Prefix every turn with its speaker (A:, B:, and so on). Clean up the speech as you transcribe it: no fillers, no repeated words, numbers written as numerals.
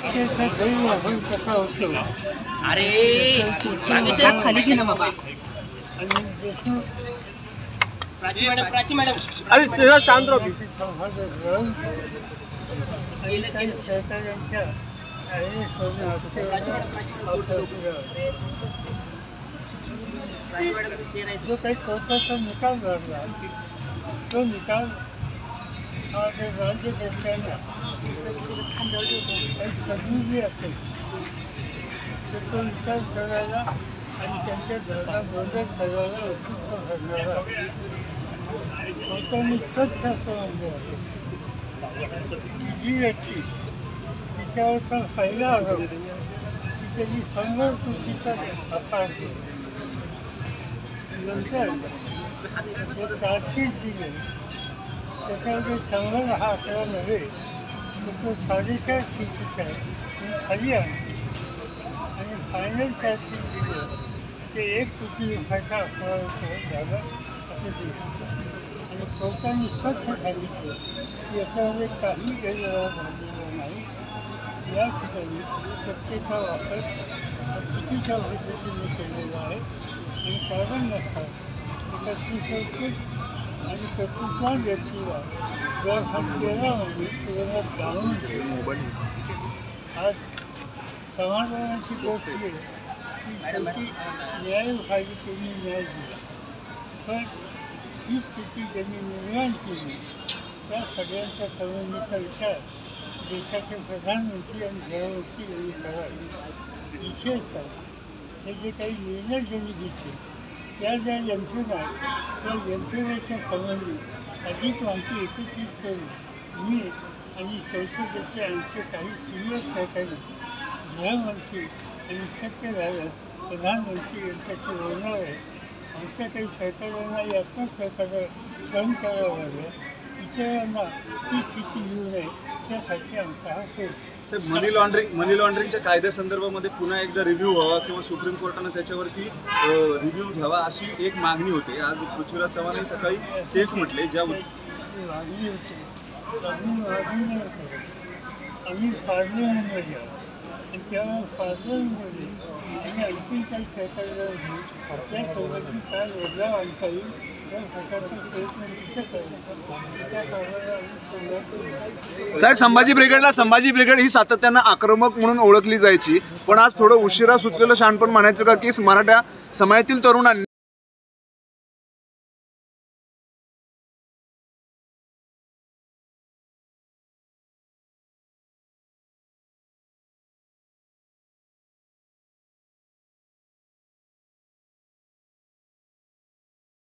A: अरे हात खाली घे ना बाबा. प्राची मॅडम
B: अरे तेरा शांत राहा.
C: जो काही कोर्टाचा निकाल लागला तो निकाल राज्य जनतेला काही समजली असेल तर तो विचार करायला आणि त्यांच्या धर्मा बदल करायला उपयुक्त ठरणारा कोर्टाने स्वच्छ असं म्हणलं जी व्यक्ती तिच्यावरचा पहिला आरोप की त्यांनी समोर चुकीचा अपार केला नंतर जे चार्जशीट दिले त्याच्यामध्ये 100 हा आकडा नव्हे तर तो 4.5 फीटचा आहे खाली आहे आणि फायनल चार्जशीट दिलं ते 1 कोटी रुपयाचा आकडा झाला असं दिलं आणि कोर्टाने स्वच्छ सांगितलं की याच्यामध्ये काही गैरव्यवहार झालेला नाही. या ठिकाणी सत्तेचा वापर चुकीच्या पद्धतीने केलेला आहे आणि कारण नसतात एका सुसंस्कृत आणि कर्तृत्ववान व्यक्तीला जर हा केला म्हणजे त्याला जाणून घेऊ. आज समाधानाची गोष्ट आहे की शेवटी न्याय व्हायची त्यांनी न्याय दिला पण ही स्थिती ज्यांनी निर्माण केली त्या सगळ्यांच्या संबंधीचा विचार देशाचे प्रधानमंत्री आणि गृहमंत्री यांनी करावे. विशेषतः हे जे काही निर्णय ज्यांनी घेतले त्या ज्या यंत्रणा त्या यंत्रणेच्या संबंधी अधिक माहिती एकत्रित करून मी आणि संसदेचे आमचे काही सिनियर सहकारी गृहमंत्री आणि सत्यनारायण प्रधानमंत्री यांच्याशी बोलणार आहे. आमच्या काही सहकार्यांना यातनं सहकार्य सहन करावं लागलं इतरांना ती स्थिती येऊ नये त्यासाठी आमचा हा प्रयत्न.
D: साहेब मनी लॉन्ड्रिंगच्या कायद्यासंदर्भामध्ये पुन्हा एकदा रिव्ह्यू व्हावा किंवा सुप्रीम कोर्टानं त्याच्यावरती रिव्ह्यू घ्यावा अशी एक मागणी होते. आज पृथ्वीराज चव्हाणही सकाळी तेच म्हटले. ज्या
C: मागणी होती आम्ही पार्लमेंटमध्ये आणि तेव्हा पार्लमेंटमध्ये आणि आणखी काही सहकार्य त्यासोबतही काय बदलाव आणता येईल या प्रकारचा प्रयत्न तिथे करतो त्या कारणाला आम्ही सुरुवात.
D: साहेब संभाजी ब्रिगेड ही सातत्यानं आक्रमक म्हणून ओळखली जायची पण आज थोडं उशिरा सुचलेलं शहाणपण म्हणायचं का की मराठा समाजातील तरुणांनी